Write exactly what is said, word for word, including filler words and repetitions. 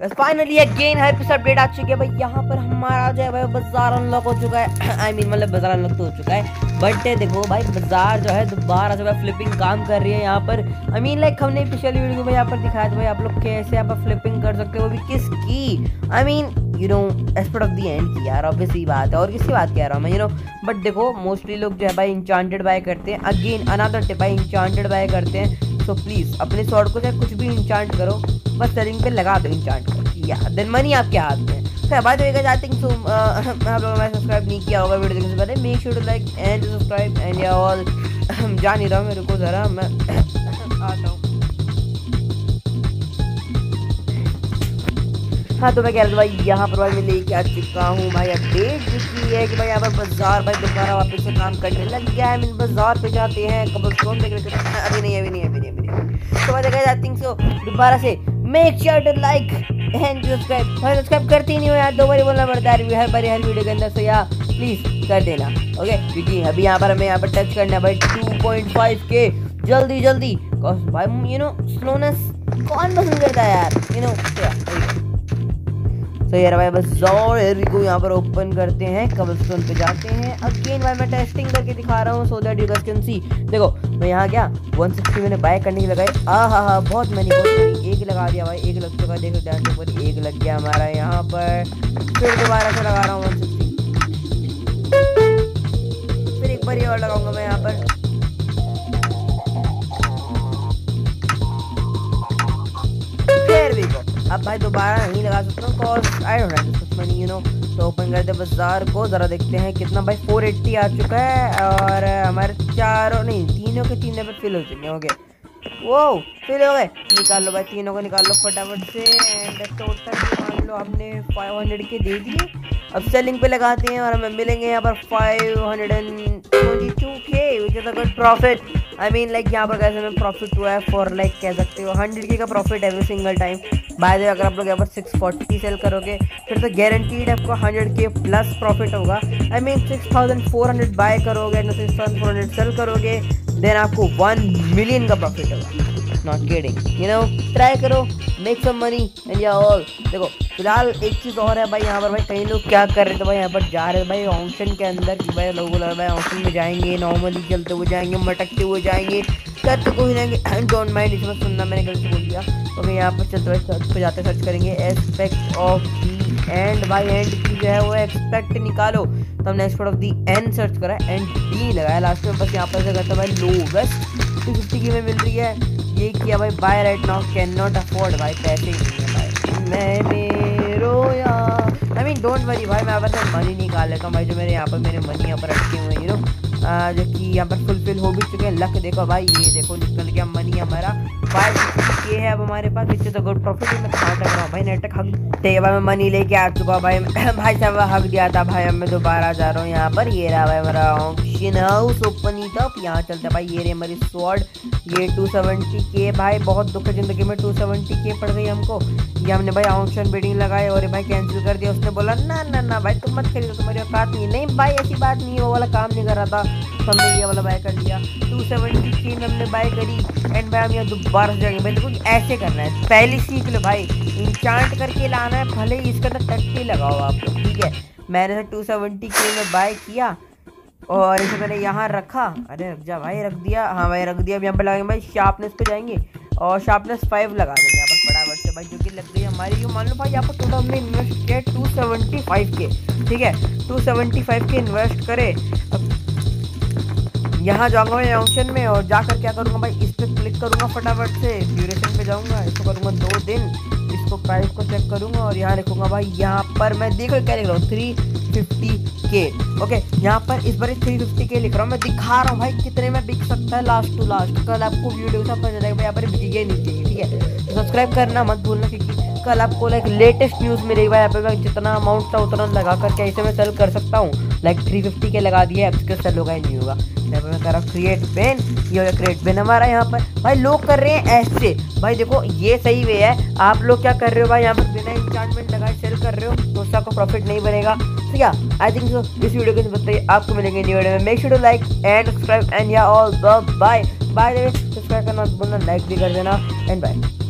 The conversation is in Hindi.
बस फाइनली अगेन हाइप अपडेट आ चुकी है भाई। यहाँ पर हमारा जो है भाई बाजार अनलॉक हो चुका है। आई मीन मतलब बाजार अनलॉक तो हो चुका है, बट देखो भाई बाजार जो है दोबारा जो है फ्लिपिंग काम कर रही है यहाँ पर। आई मीन लाइक हमने पिछली वीडियो में यहाँ पर दिखाया था भाई आप लोग कैसे यहाँ पर फ्लिपिंग कर सकते हो, वो भी किसकी। I mean you know aspect of the end की यार, ऑब्वियसली बात है, और किसकी बात कह रहा हूँ मैं, यू नो। बट देखो मोस्टली लोग जो है भाई इंचांटेड बाय करते हैं। अगेन अनदर टिप भाई, इंचांटेड बाय करते हैं। सो प्लीज अपने स्वॉर्ड को चाहे कुछ भी इंचांट करो, बस सेलिंग पे लगा दो इंचांट कर, या देन मनी आपके हाथ में है। फिर बात होएगा आई थिंक सो आप लोगों ने सब्सक्राइब नहीं किया होगा वीडियो देखने से पहले, make sure to like and subscribe and y'all. जा नहीं रहा हूँ, मेरे को जरा मैं आता हूँ। हाँ तो मैं कह रहा था भाई यहाँ पर भाई मैं लेके आ चुका हूँ भाई अपडेट, जिसकी है कि भाई यहाँ पर बाजार भाई दोबारा वापस से काम करने लग गया है। मीन बाजार पे जाते हैं कब्रिस्तान देख रहे थे, अभी नहीं अभी नहीं अभी नहीं अभी नहीं तो मैं देखा आई थिंक सो दोबारा से make sure to like and subscribe. भाई सब्सक्राइब करते ही नहीं हो यार, दो बारी बोलना पड़ता है हर बारी हर वीडियो के अंदर, सो यार प्लीज कर देना ओके। क्योंकि अभी यहाँ पर हमें यहाँ पर टच करना है भाई टू पॉइंट फाइव के, जल्दी जल्दी भाई। यू नो स्लोनेस कौन पसंद करता है यार, यू नो। तो यार भाई बस जाओ एरी को यहाँ पर ओपन करते हैं, कब्रिस्तान पे जाते हैं। अगेन भाई मैं टेस्टिंग करके दिखा रहा हूँ so that you guys can see. देखो मैं यहाँ क्या वन सिक्सटी मैंने बाय करने की लगाई, आ हा हा बहुत मैंने बहुत मैंने एक लगा दिया भाई, एक लग चुका है, देखो ध्यान से ऊपर एक लग गया हमारा यहाँ पर। फिर दोबारा से लगा रहा हूँ वन सिक्सटी, फिर एक बार ये और लगाऊंगा मैं यहाँ पर। फिर भी अब भाई दोबारा नहीं लगा सकता हूँ cause I don't have such money, you know. तो ओपन करते बाजार को, जरा देखते हैं कितना भाई फोर एट्टी आ चुका है, और हमारे चारों नहीं तीनों के तीन पे फिल हो चुके हैं। ओके वो फिल हो गए, निकाल लो भाई तीनों को निकाल लो फटाफट से। एंड टोटल मान लो हमने फाइव हंड्रेड के दे दिए। अब सेलिंग पे लगाते हैं और हमें मिलेंगे यहाँ पर five hundred and twenty two के which is a good profit. I mean like यहाँ पर कैसे हमें प्रॉफिट हुआ है फॉर लाइक कह सकते हो हंड्रेड के का profit every single time. By the way अगर आप लोग यहाँ पर सिक्स फोर्टी सेल करोगे फिर तो गारंटीड आपको हंड्रेड के प्लस प्रॉफिट होगा। I mean six thousand four hundred buy करोगे ना six thousand four hundred sell करोगे देन आपको वन मिलियन का प्रॉफिट होगा। Not kidding, you know. Try करो, make some money and y'all. देखो फिलहाल एक चीज़ और है भाई, यहाँ पर भाई कई लोग क्या कर रहे थे भाई, यहाँ पर जा रहे थे भाई ऑप्शन के अंदर कि भाई लोगों लग रहा है ऑप्शन में जाएंगे, नॉर्मली चलते हुए जाएंगे, मटकते हुए जाएंगे, करते हुए जाएंगे। डोंट माइंड इसमें सुनना, मैंने गलती बोल दिया। तो मैं यहाँ पर चलते हुए सर्च पे जाते सर्च करेंगे एस्पेक्ट ऑफ दी एंड। भाई एंड की जो है वो एक्सपेक्ट निकालो, तो हमने aspect of the end search करा, एंड डी लगाया लास्ट में। बस यहाँ पर से करते भाई लोवेस्ट टू फिफ्टी की में मिल रही है, ये किया भाई buy right now, can not afford भाई, पैसे ही नहीं है भाई। मैंने रोया, आई मीन डोंट वरी भाई, मैं बस मनी निकाल लेता हूँ भाई, जो मेरे यहाँ पर मेरे मनी यहाँ पर अटके हुए हैं, यू नो, जो कि यहाँ पर फुलफिल हो भी चुके हैं। लक देखो भाई, ये देखो निकल गया मनी हमारा फाइव ये है अब हमारे पास, इससे तो गुड प्रॉफिट। मैं कहाँ तक रहा हूँ भाई, नेटवर्क हक दे भाई, मैं मनी लेके आ चुका भाई। भाई साहब हक दिया था भाई, अब मैं दोबारा जा रहा हूँ यहाँ पर। ये रहा भाई हमारा ऑक्शन हाउस ओपन ही था, यहाँ चलते भाई। ये रही हमारी स्वॉर्ड, ये टू सेवेंटी के भाई, बहुत दुख है जिंदगी में, टू सेवेंटी के पड़ गई हमको। ये हमने भाई ऑप्शन बिडिंग लगाए और भाई कैंसिल कर दिया। उसने बोला ना ना ना भाई तुम मत खरीदो, तुम्हारी औकात नहीं। नहीं भाई ऐसी बात नहीं है, वो वाला काम नहीं कर रहा था, तो हमने ये वाला बाय कर लिया। टू सेवेंटी की हमने बाय करी एंड भाई हम यहाँ दोबारा जाएंगे भाई। देखो ऐसे करना है, पहले सीख लो भाई, इंचांट करके लाना है, भले ही इसके अंदर टट्टी लगाओ आप, ठीक है। मैंने टू सेवेंटी के में बाय किया और इसे मैंने यहाँ रखा, अरे रख जा भाई, रख दिया, हाँ भाई रख दिया। अब यहाँ पर लगाएंगे भाई शार्पनेस पे जाएंगे और शार्पनेस फाइव लगा देंगे यहाँ पर फटाफट से भाई, जो कि लग गई हमारी। ये मान लो भाई यहाँ पर टोटल हमने इन्वेस्ट किया टू सेवेंटी फाइव के, ठीक है, टू सेवेंटी फाइव के इन्वेस्ट करे। अब यहाँ जाऊँगा मैं ऑप्शन में और जाकर क्या करूँगा भाई, इस पर क्लिक करूँगा फटाफट से, ड्यूरेशन पे जाऊँगा, इसको करूँगा दो दिन, इसको प्राइस को चेक करूँगा और यहाँ लिखूँगा भाई, यहाँ पर मैं देखो क्या लिख रहा हूँ, थ्री फिफ्टी के। ओके यहाँ पर इस बार थ्री फिफ्टी के लिख रहा हूँ, मैं दिखा रहा हूँ भाई कितने में बिक सकता है लास्ट टू लास्ट। कल आपको वीडियो से पता चलेगा भाई यहाँ पर बिकेगा नहीं चाहिए, ठीक है। तो सब्सक्राइब करना मत भूलना, क्योंकि कल आपको लाइक लेटेस्ट न्यूज़ मिलेगी भाई। यहाँ पे मैं जितना अमाउंट था उतना लगा करके ऐसे मैं सेल कर सकता हूँ। लाइक थ्री फिफ्टी के लगा दिया, अब इसका सेल होगा ही नहीं होगा। यहाँ पर मैं कर रहा हूँ क्रिएट पेन, ये हो गया क्रिएट पेन हमारा। यहाँ पर भाई लोग कर रहे हैं ऐसे भाई, देखो ये सही वे है। आप लोग क्या कर रहे हो भाई, यहाँ पर बिना इंचार्टमेंट लगाए सेल कर रहे हो, तो उससे आपको प्रॉफिट नहीं बनेगा। तो क्या आई थिंक सो इस वीडियो के बताइए, आपको मिलेंगे न्यू वीडियो में। Make sure to like and subscribe and y'all bye bye. Subscribe करना मत भूलना, लाइक भी कर देना एंड बाय।